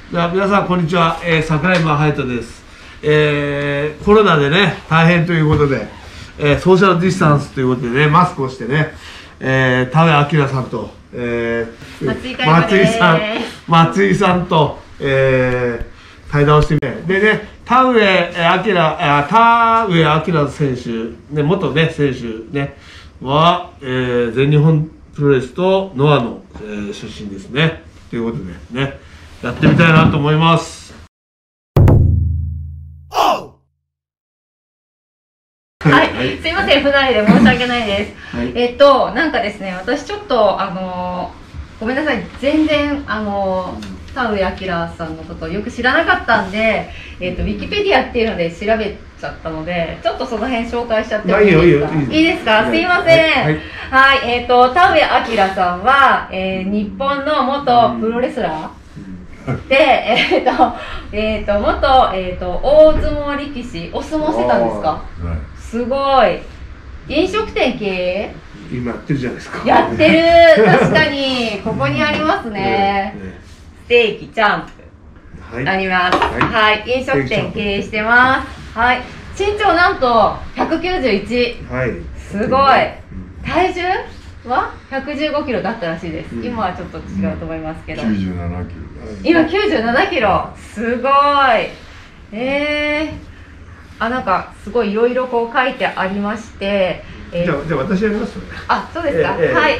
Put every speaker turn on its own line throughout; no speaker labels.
では皆さんこんにちは、桜井真隼人です。コロナでね大変ということで、ソーシャルディスタンスということでねマスクをしてね、田上明さんと、松井さんと、対談をしてみて、でね田上明選手、ね、元ね選手ねは、全日本プロレスとノアの、出身ですね。ということでねやってみたいなと思います。
はい、すいません、不慣れで申し訳ないです。はい、なんかですね、私ちょっとごめんなさい、全然田上彰さんのことをよく知らなかったんで、ウィキペディアっていうので調べちゃったので、ちょっとその辺紹介しちゃってもいいですか？いいですか？すいません。はい、田上彰さんは、日本の元プロレスラー。で、元、大相撲力士、お相撲してたんですか？すごい。飲食店経営？
今やってるじゃないですか。
やってる、確かに、ここにありますね。ステーキチャンプ。あります。はい、飲食店経営してます。はい。身長なんと191。はい。すごい。体重は115キロだったらしいです。今はちょっと違うと思いますけど。
97キロ。
今97キロ。すごい。なんかすごいいろいろこう書いてありまして、
じゃあ私やりますよね。
あ、そうですか。はい。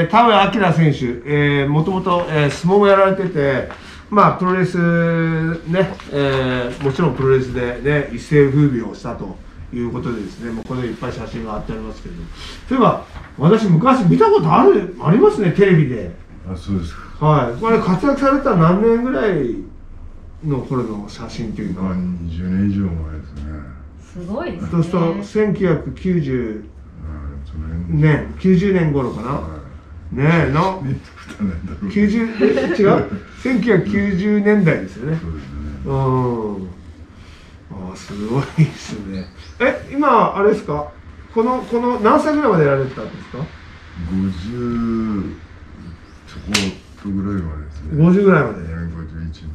田上彰選手、もともと相撲もやられてて、まあプロレスね、もちろんプロレスでね一世風靡をしたということでですね、もうこれいっぱい写真が貼ってありますけど、そういえば私昔見たことありますね、テレビで。
あ、そうですか。
はい。これ活躍された何年ぐらいの頃の写真っていうのは
20年以上前ですね。
すごいですね。
そうすると1990年、90年頃かな。ねえ、90違う1990年代ですよね。
そうですね。
すごいですね。今あれですか、この何歳ぐらいまでやられてたんですか
？50ちょこっとぐらいまでですね。
50ぐらいまで。
51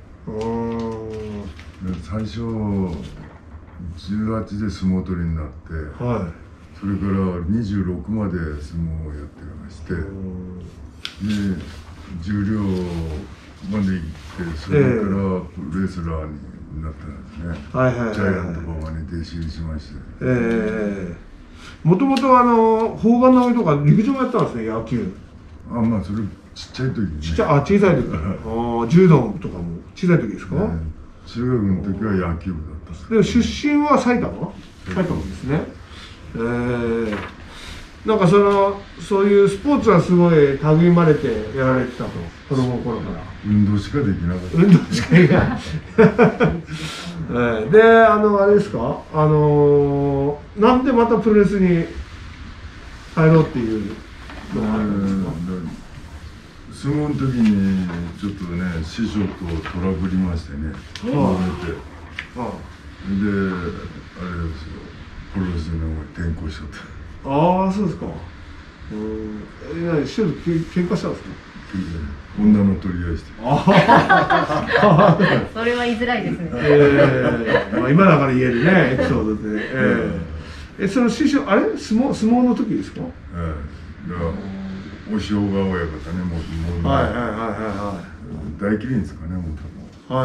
に。最初18で相撲取りになって、はい、それから26まで相撲をやってまして、で重量まで行って、それからレスラーになったんですね。ジャイアント馬場に弟子入りしまして。
もともと砲丸投げとか陸上もやったんですね、野球。
まあそれちっちゃい時に、ね、
小さい時柔道とかも小さい時ですか？
中学の時は野球部だったんです。
でも出身は埼玉ですね。なんかそういうスポーツはすごい類まれてやられてたと、子供の頃から。
運動しかできなかった。
運動しかできない。で、あれですか、なんでまたプロレスに入ろうっていうのがあるんですか？
相撲の時にちょっとね師匠とトラブりましてね、揉めて、であれですよ、プロレスの方に転向しちゃった。
ああ、そうですか。師匠と喧嘩したんですか？
女の取り合いして。
それは言いづらいですね。
今だから言えるねエピソードで。その師匠あれ相撲の時ですか？
お塩が親方ね、もう大麒麟ですかね、もう多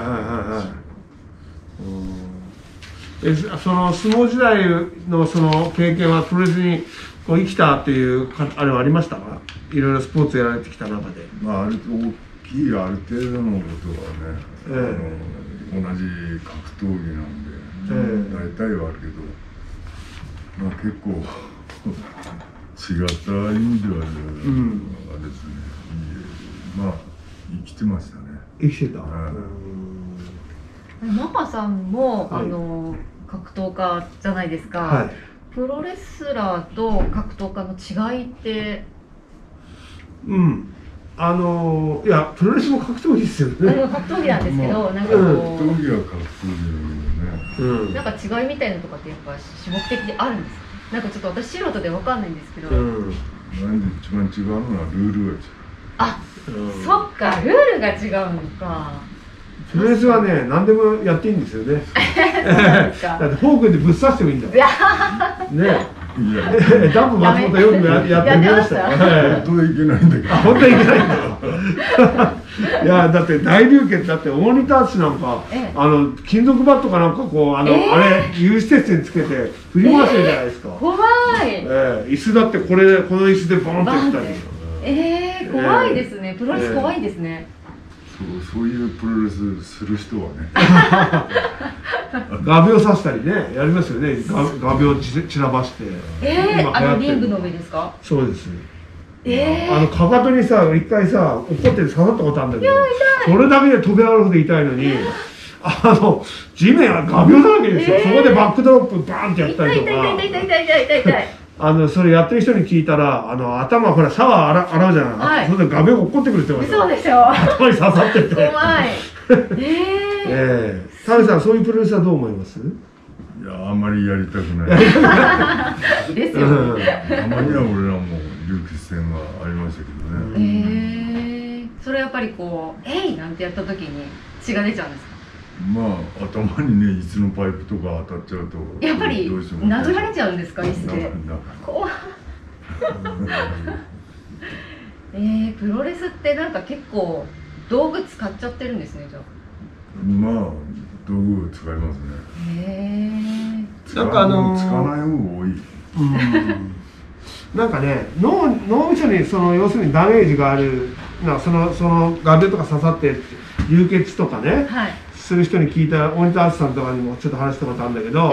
分。その相撲時代のその経験はプロレスにこう生きたっていうあれはありましたか？いろいろスポーツやられてきた中で。
まあ大きいある程度のことはね、同じ格闘技なんで、大体はあるけど、まあ結構違った意味ではあれですね、まあ生きてましたね。
生きてた。
マハさんも格闘家じゃないですか。プロレスラーと格闘家の違いって？
いやプロレスも格闘技ですよね。
格闘技なんですけど、なんか
格闘技は格闘技だよね。
なんか違いみたいなとかってやっぱ種目的であるんですか？なんかちょっと私素人でわかんないんですけど。
なんで一番違うのはルールが違う。
あ、そっか、ルールが違うのか。
プロレスはね、何でもやっていいんですよね。だってフォークでぶっ刺してもいいんだからね。ダンプ松本よくやってみましたよ。
本当はいけないんだけど。
本当はいけないんだよ。いや、だって大流血だって大仁田敦なんか金属バットかなんかこうあれ有刺鉄線つけて振り回してるじゃないですか。
怖い。
椅子だってこの椅子でボンってやったり。
怖いですね。プロレス怖いですね。
そういうプロレスする人はね。
画鋲刺したりね、やりますよね。画鋲散らばして。
リングの上ですか？
そうです。かかとにさ、一回さ、怒って刺さったことあるんだけど、それだけで飛び上がるほど痛いのに、地面は画鋲だらけですよ。そこでバックドロップバーンってやったりとか。それやってる人に聞いたら、頭ほらシャワー洗うじゃない。それで画鋲が落っこってくるって言われた。
そうですよ。
頭に刺さってて。
怖い。
タミさん、そういうプロレスはどう思います？
いや、あんまりやりたくない。
ですよ。
たまには俺らも流血戦がありましたけどね。
それやっぱりこう、えいなんてやった時に血が出ちゃうんですか？
まあ頭にね、椅子のパイプとか当たっちゃうと
やっぱり殴られちゃうんですか、椅子で。怖い。プロレスってなんか結構道具使っちゃってるんですね、じゃあ。
まあ道具使いますね。
なんか
使わない方が多い。
なんかね、脳みそに要するにダメージがあるその画鋲とか刺さって流血とかね、する人に聞いた大仁田敦さんとかにもちょっと話したことあるんだけど、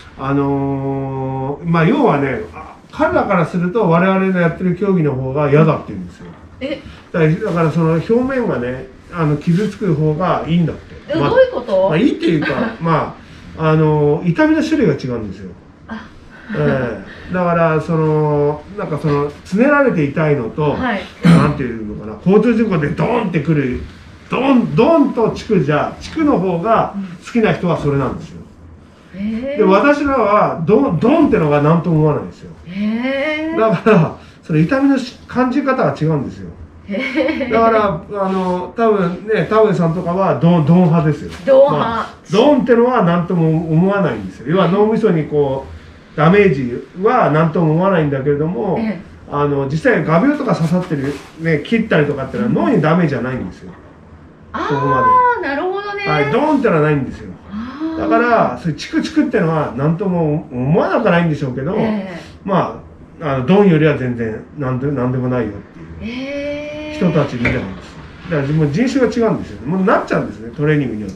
まあ要はね、彼らからすると我々のやってる競技の方が嫌だって言うんですよ。だからその表面がね、傷つく方がいいんだって。
どういうこと？
いいっていうか、痛みの種類が違うんですよ。だからなんかつねられて痛いのと、なんていうのかな、交通事故でドーンってくるドンと地区の方が好きな人はそれなんですよ。で、私らはドンってのが何とも思わないんですよ。だからそれ痛みの感じ方が違うんですよ。だから多分ね、田上さんとかはドン派ですよ。ドンってのは何とも思わないんですよ。要は脳みそにこうダメージは何とも思わないんだけれども、実際画鋲とか刺さってるね、切ったりとかっていうのは脳にダメージはないんですよ。そこまで。なるほどね。ドーンってのはないんですよ。だからそういうチクっていうのは何とも思わなくはないんでしょうけど、まあドンよりは全然何でもないよっていう人たちみたいなんです。だからもう人種が違うんですよね。もうなっちゃうんですね、トレーニングによって。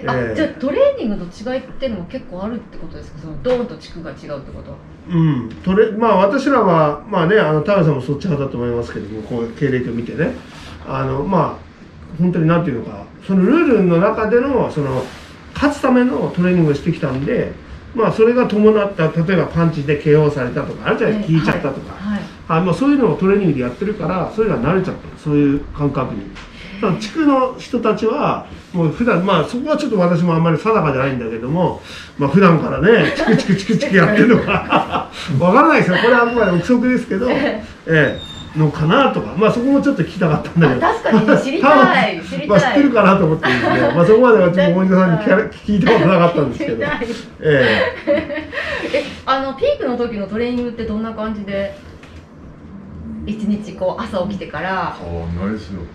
じゃあトレーニングの違いっていうのも結構あるってことですか？そのドーンと地区が違うってことは。
まあ私らはまあね、田上さんもそっち派だと思いますけども、こう経歴を見てね、まあ本当になんていうのか、そのルールの中での勝つためのトレーニングをしてきたんで、まあそれが伴った例えばパンチで KO されたとかあるじゃないですか、引いちゃったとか、まあそういうのをトレーニングでやってるから、それが慣れちゃった、そういう感覚に。地区の人たちはもう普段、まあそこはちょっと私もあんまり定かじゃないんだけども、まあ普段からねチクやってるのかわからないですよ、これはあくまで憶測ですけど、のかなとか、まあそこもちょっと聞きたかったんだけど、
確かに知りたい
まあ知ってるかなと思ってですね、まあそこまではちょっと大仁田さんに聞いたことなかったんですけど、
ピークの時のトレーニングってどんな感じで一日こう朝起きてから？
ないですよ。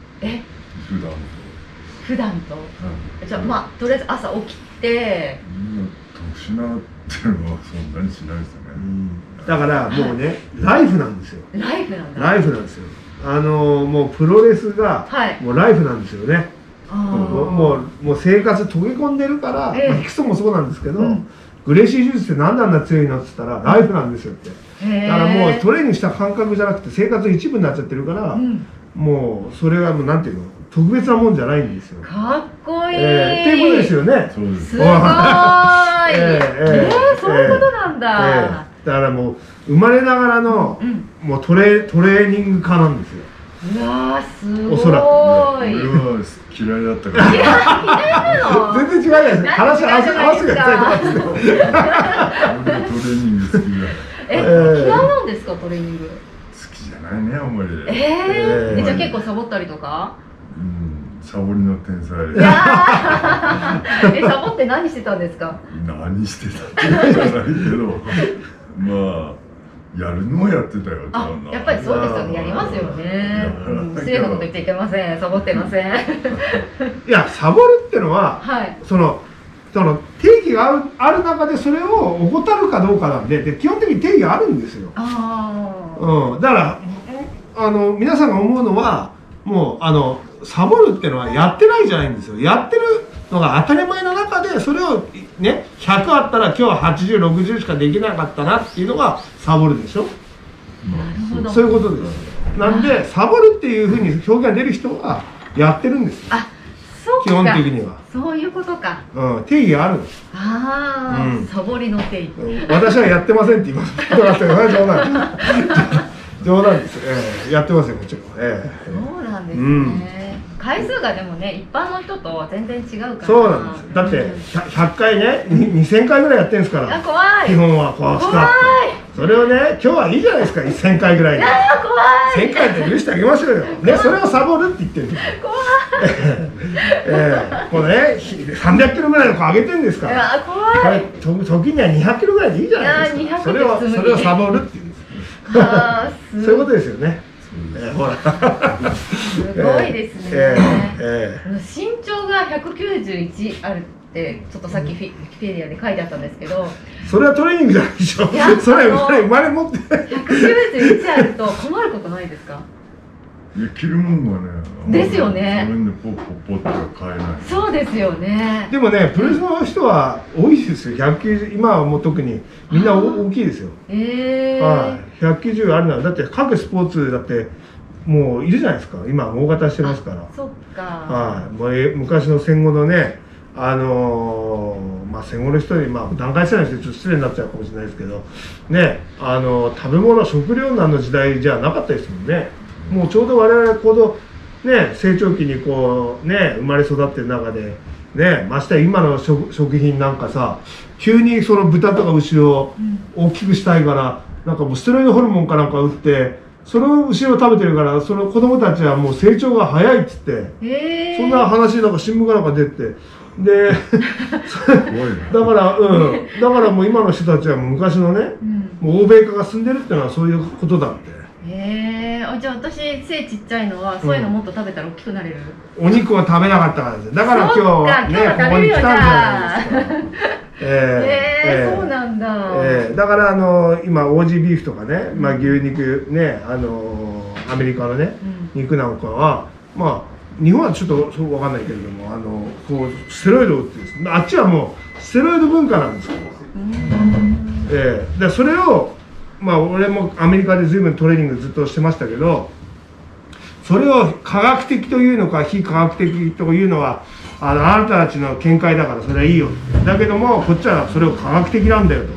普段と、じゃあまあとりあえず朝起きて
特殊なっていうのはそんなにしないですよね。
だからもうね、ライフなんですよ。
ライフなんだ。
ライフなんですよ。もうプロレスがもうライフなんですよね。もう生活溶け込んでるから、ヒクソンもそうなんですけど、グレイシー手術って何であんな強いのって言ったらライフなんですよって。だからもうトレーニングした感覚じゃなくて生活の一部になっちゃってるから、もうそれはもうなんていうの、特別なもんじゃないんですよ。
かっこいい。
っていうことですよね。
すごい。そういうことなんだ。
だからもう生まれながらのもうトレーニング家なんですよ。
うわー、すごい。
おそらく。
俺は嫌いだったから。
嫌いなの？
全然違うじゃないですか。話がやったりとかって。
俺はトレーニング好きだ。
嫌いなんですか、トレーニング？
好きじゃない。 ないね、あんまり。
じゃあ結構サボったりとか？
サボりの天才。
サボって何してたんですか？
何してたって言うんじゃないけど、まあやるのはやってたよ。
やっぱりそうですよね。やりますよね。失礼なこと言っていけません。サボってません。
いや、サボるってのは、その定義がある中でそれを怠るかどうかなんで、基本的に定義があるんですよ。だから皆さんが思うのはもうサボるってのはやってないじゃないんですよ。やってるのが当たり前の中で、それをね、100あったら今日は80、60しかできなかったなっていうのがサボるでしょ。
なるほど。
そういうことです。なんでサボるっていうふうに表現が出る人はやってるんですよ。基本的には。
そういうことか。
定義があるんです。
サボりの定義。
私はやってませんって言います。冗談です。やってますよ、もちろん。
そうなんですね。回数がでもね、一般の人とは全然違うから。
そうなんです。だって100回ね、2000回ぐらいやってるんですから。
怖い。
基本はこうスタッフ。それをね、今日はいいじゃないですか、1000回ぐらいで。
怖い。
1000回で許してあげましょうよ。ね、それをサボるって言ってるんですよ。
怖
い。これね、300キロぐらいの子上げてるんですから。
怖い。
時には200キロぐらいでいいじゃないですか。それをサボるっていうんです。そういうことですよね。ほら。
すごいですね。身長が191あるって、ちょっとさっきウィキペディアで書いてあったんですけど。
それはトレーニングじゃないでしょ。それ生まれ持って。
191あると困ることないですか？
着るもんがね。
ですよね。
自分でポッポッポって買えない。
そうですよね。
でもね、プロレスの人は多いですよ。190、今はもう特にみんな大きいですよ。190あるのはだって各スポーツだってもういるじゃないですか。今大型してますから。
そっか。
昔の戦後のね、戦後の人に段階世代の人ちょっと失礼になっちゃうかもしれないですけどね、食べ物食糧難の時代じゃなかったですもんね。もうちょうど我々このね、成長期にこうね、生まれ育ってる中でね、まして今の食品なんかさ、急にその豚とか牛を大きくしたいから、なんかもうステロイドホルモンかなんか打って、その牛を食べてるから、その子供たちはもう成長が早いっつって、そんな話なんか新聞かなんか出て、でだからもう今の人たちはもう昔のね、もう欧米化が進んでるっていうのはそういうことだって。
じゃあ私背ちっちゃいのはそういうのもっと食べたら大きくなれる？
お肉は食べなかったからです。だから今日ね、ここに来たんじゃないですか。
そうなんだ。
だから今オージービーフとかね、牛肉ね、アメリカのね、肉なんかは日本はちょっとそう分かんないけれども、こうステロイドを打ってですね、あっちはもうステロイド文化なんですよ。でそれを俺もアメリカで随分トレーニングずっとしてましたけど、それを科学的というのか非科学的というのはあなたたちの見解だからそれはいいよ、だけどもこっちはそれを科学的なんだよと。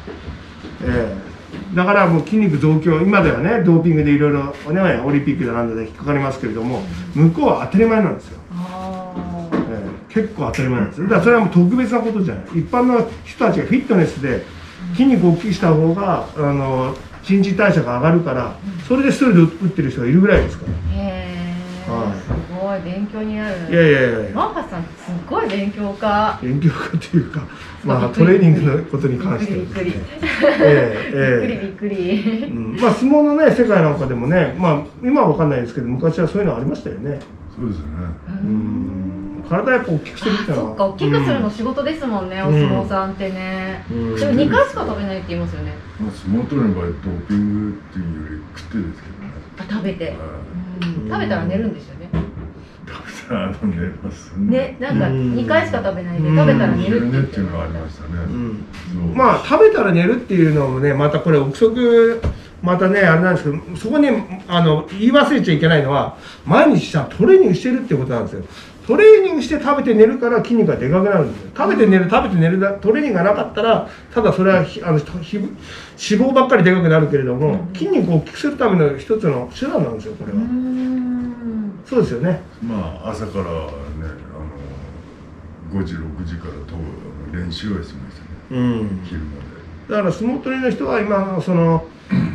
だからもう筋肉増強、今ではねドーピングでいろいろねオリンピックだなんだで引っかかりますけれども、向こうは当たり前なんですよ。結構当たり前なんです。だからそれはもう特別なことじゃない。一般の人たちがフィットネスで筋肉を大きくした方が新陳代謝が上がるから、それでストレス打ってる人がいるぐらいですから。
すごい勉強になる。マッハさんすごい勉強家
というか、トレーニングのことに関してはですね。
びっくり。
相撲のね世界なんかでもね、今は分かんないですけど昔はそういうのありましたよね。
そうですね。
体やっぱ大きくするってのは。
そっか、大きくするの仕事ですもんね、お相撲さんってね。でも2回しか食べないって言いますよね。
相撲取る場合ドーピングっていうより食ってですけどね。
食べて。食べたら寝るんですよね。
食べたら寝ますね。
なんか2回しか食べないで食べたら寝る
っていうのがありましたね。
食べたら寝るっていうのもね、またこれ憶測またねあれなんですけど、そこに言い忘れちゃいけないのは毎日トレーニングしてるってことなんですよ。トレーニングして食べて寝るから筋肉がでかくなるんですよ。食べて寝るトレーニングがなかったらただそれは脂肪ばっかりでかくなるけれども、筋肉を大きくするための一つの手段なんですよ、これは。そうですよね。
朝からね5時6時から練習はしましたね。昼まで。
だから相撲取りの人は今のその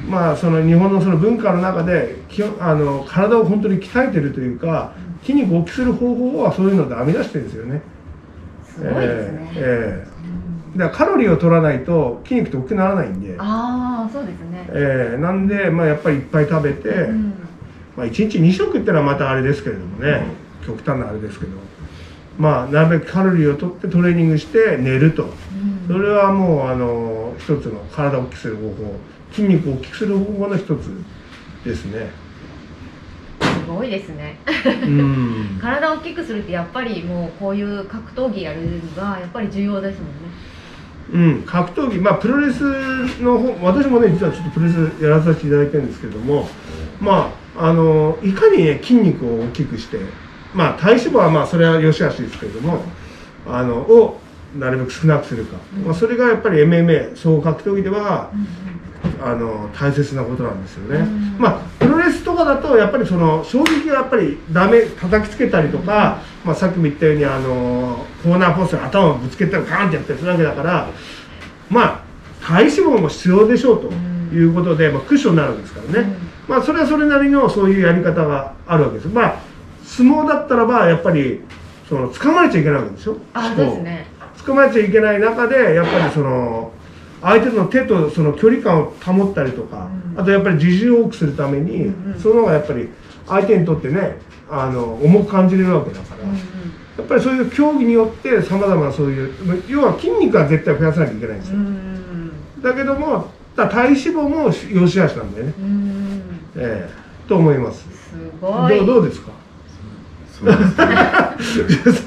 まあその日本のその文化の中で体を本当に鍛えてるというか、筋肉を大きくする方法はそういうので編み出してるんですよね。
すごいですね。
だからカロリーを取らないと筋肉って大きくならないんで。
ああ、そうですね。
なんで、まあ、やっぱりいっぱい食べて、まあ、1日2食ってのはまたあれですけれどもね、極端なあれですけど、まあ、なるべくカロリーを取ってトレーニングして寝ると、それはもう一つの体を大きくする方法、筋肉を大きくする方法の一つですね。
すごいですね。体を大きくするってやっぱりもうこういう格闘技やるのがやっぱり重要ですもんね。
格闘技、まあプロレスの方、私もね実はちょっとプロレスやらさせていただいてるんですけれども、まあいかにね筋肉を大きくして、まあ体脂肪はまあそれは良し悪しですけれども、をなるべく少なくするか、まあそれがやっぱり MMA 総合格闘技では、大切なことなんですよね。まあプロレスとかだとやっぱりその衝撃がやっぱり叩きつけたりとか、まあさっきも言ったようにコーナーポストに頭をぶつけたりガーンってやったりするわけだから、まあ体脂肪も必要でしょうということで、まあ、クッションになるんですからね。まあそれはそれなりのそういうやり方があるわけです。まあ相撲だったらばやっぱりその掴まれちゃいけないわけでしょ。
そうですね。
捕まえちゃいけない中でやっぱりその相手の手とその距離感を保ったりとか、あとやっぱり自重を多くするために、その方がやっぱり相手にとってね重く感じれるわけだから、やっぱりそういう競技によってさまざまなそういう要は筋肉は絶対増やさなきゃいけないんですよ。だけども体脂肪も良し悪しなんだよね。と思います。
すごい。
どうですか。そうです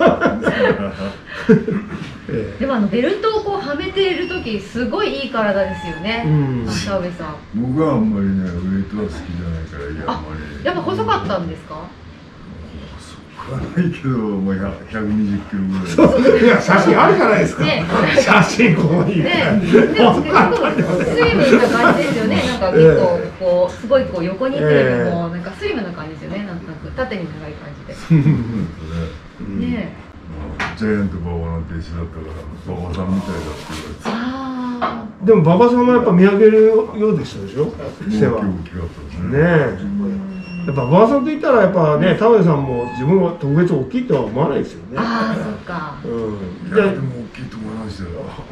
でもベルトをこうはめている時すごいいい体ですよね。田上さん。
僕はあんまりねウエイトは好きじゃないからあんまり。
やっぱ細かったんですか。
細くはないけどもう120キロぐらい。
いや写真あるじゃないですか。写真ここに。でも
スリムな感じですよね。なんか結構こうすごいこう横にいってるよりもなんかスリムな感じですよね。なんとなく縦に長い感じで。ね。
ジャイアント馬場の弟子だったから馬場さんみたいだって言われて。
でも馬場さんもやっぱ見上げるようでしたでしょ。背は。ね。やっぱ馬場さんといったらやっぱね田上さんも自分は特別大きいとは思わないですよね。
ああそっか。
いやでも大きいと思いましたよ。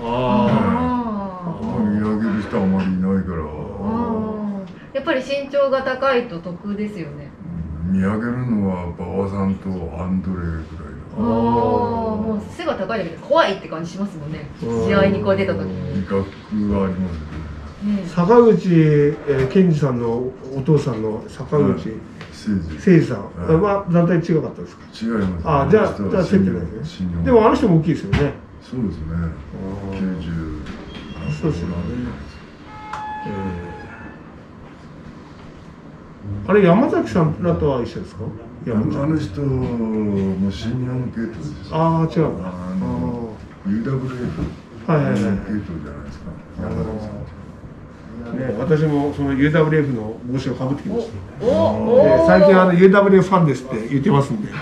見上げる人はあまりいないから。
やっぱり身長が高いと得ですよね。
見上げるのは馬場さんとアンドレぐらいだ。
もう背が高いだけで怖いって感じしますもんね。試合にこう出た時に。
威嚇がありますね。
坂口健二さんのお父さんの坂口誠二さんは団体違かったですか。
違います。
じゃあ競ってないですね。でもあの人も大きいですよね。
そうですね。90。
そうですよね。あれ山崎さんらとは一緒ですか。
あの人も新日本系統です。
違うな。
UWF 系統じゃないですか。山崎さん。
私もその UWF の帽子をかぶってきました。最近UWF ファンですって言ってますんで。い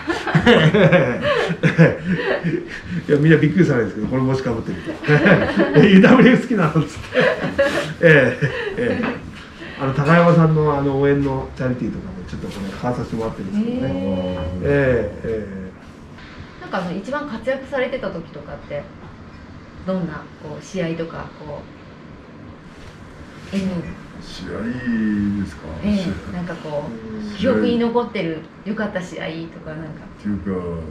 やみんなびっくりされるんですけどこの帽子かぶってると。UWF 好きなのっつって。高山さんの応援のチャリティーとかもちょっとこれ買わさせてもらってるんですけどね。
なんか一番活躍されてた時とかってどんなこう試合とかこう
試合ですか。
なんかこう記憶に残ってる良かった試合とかなんか。
っていうか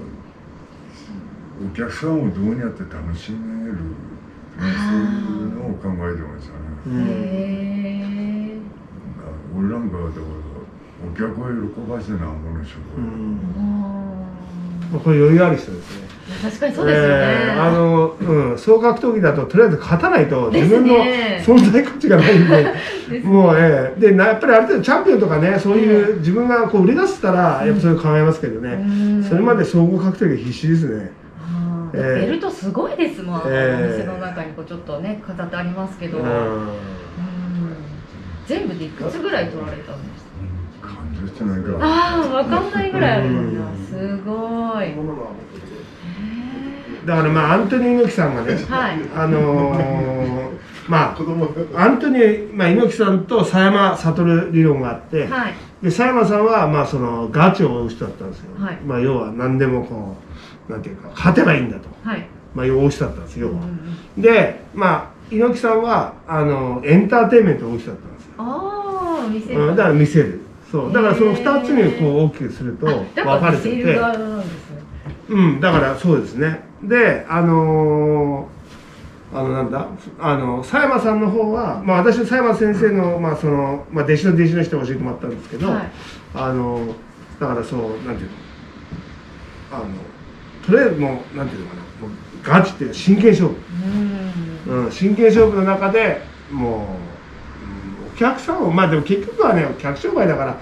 お客さんをどうやって楽しめるそういうのを考えてましたね。俺なんかだからお客を喜ばしてなんぼの仕事。
これ余裕ある人ですね。
確かにそうですよね。
総格闘技だととりあえず勝たないと自分の存在価値がないんで、もうでやっぱりある程度チャンピオンとかねそういう自分がこう売り出せたらやっぱそういう考えますけどね。それまで総合格闘技必死ですね。
ベルトすごいですもん。お店の中にこうちょっとね飾ってありますけど。全部でいくつぐらい取られたんですか。
感情してないから。
分かんないぐらいあるんだ。すごい。
だからアントニー猪木さんがね、 まあアントニオ、猪木さんと佐山悟理論があって、
はい、
で佐山さんはそのガチを追う人だったんですよ、
はい、
要は何でもこうなんていうか勝てばいいんだと、
はい、
追う人だったんですよ、要は。で猪木さんはエンターテインメントを追う人だったんですよ。
ああ、見せる、
だから見せる。そうだからその2つにこう大きくすると分かれてて、だからそうですね。でなんだ佐山さんの方は、私佐山先生のその弟子の弟子の人に教えてもらったんですけど、はい、だからそうなんていうのとりあえずもうなんていうのかな、もうガチっていうか真剣勝負、真剣勝負の中でもう。お客さんをでも結局はね客商売だから、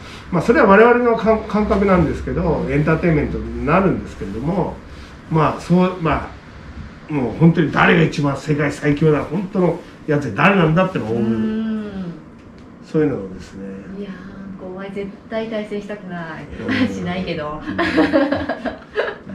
それは我々の感覚なんですけど、エンターテインメントになるんですけれども、そうもう本当に誰が一番世界最強だ本当のやつで誰なんだってのを追う、そういうのをですね。
いやー、お前絶対対戦したくない、しないけど。